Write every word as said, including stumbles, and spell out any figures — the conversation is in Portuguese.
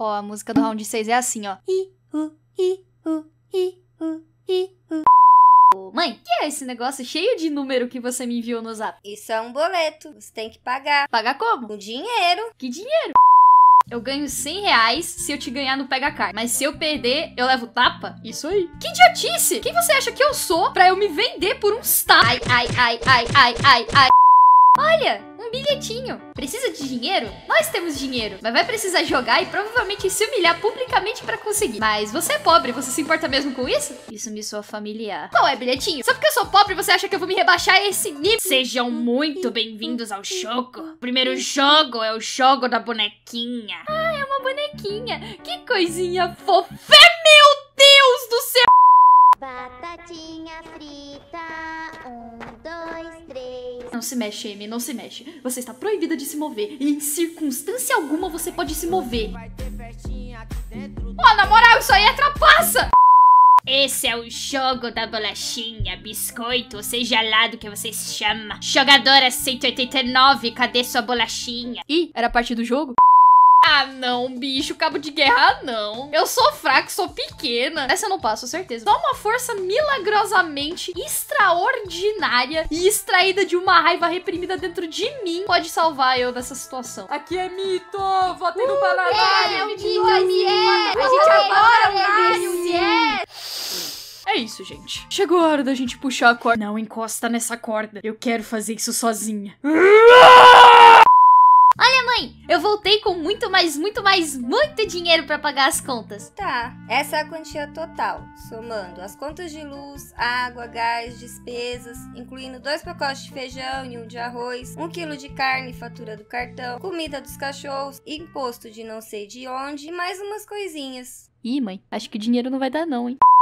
Ó, a música do round seis é assim, ó. I, u, i, u, i, u, i, u. Ô, mãe, o que é esse negócio cheio de número que você me enviou no zap? Isso é um boleto. Você tem que pagar. Pagar como? Com dinheiro. Que dinheiro? Eu ganho cem reais se eu te ganhar no Pega Car. Mas se eu perder, eu levo tapa? Isso aí. Que idiotice! Quem você acha que eu sou pra eu me vender por uns tapas? Ai, ai, ai, ai, ai, ai, ai. Olha, um bilhetinho. Precisa de dinheiro? Nós temos dinheiro. Mas vai precisar jogar e provavelmente se humilhar publicamente pra conseguir. Mas você é pobre, você se importa mesmo com isso? Isso me soa familiar. Qual é, bilhetinho? Só porque eu sou pobre, você acha que eu vou me rebaixar a esse nível? Sejam muito bem-vindos ao jogo. O primeiro jogo é o jogo da bonequinha. Ah, é uma bonequinha. Que coisinha fofa. Meu Deus do céu! Batatinha frita, um, dois, três. Não se mexe, Amy, não se mexe. Você está proibida de se mover. E em circunstância alguma você pode se mover. Ó, na moral, isso aí é trapaça! Esse é o jogo da bolachinha, biscoito, ou seja lá do que você se chama. Jogadora cento e oitenta e nove, cadê sua bolachinha? Ih, era parte do jogo? Ah, não, bicho, cabo de guerra, não. Eu sou fraca, sou pequena. Essa eu não passo, certeza. Só uma força milagrosamente extraordinária e extraída de uma raiva reprimida dentro de mim pode salvar eu dessa situação. Aqui é mito, votem no bananário. É o mito, é. A gente adora o Marius, é. É isso, gente. Chegou a hora da gente puxar a corda. Não encosta nessa corda. Eu quero fazer isso sozinha. Olha, mãe, eu voltei com muito mais, muito mais, muito dinheiro pra pagar as contas. Tá, essa é a quantia total, somando as contas de luz, água, gás, despesas, incluindo dois pacotes de feijão e um de arroz, um quilo de carne, fatura do cartão, comida dos cachorros, imposto de não sei de onde e mais umas coisinhas. Ih, mãe, acho que o dinheiro não vai dar não, hein?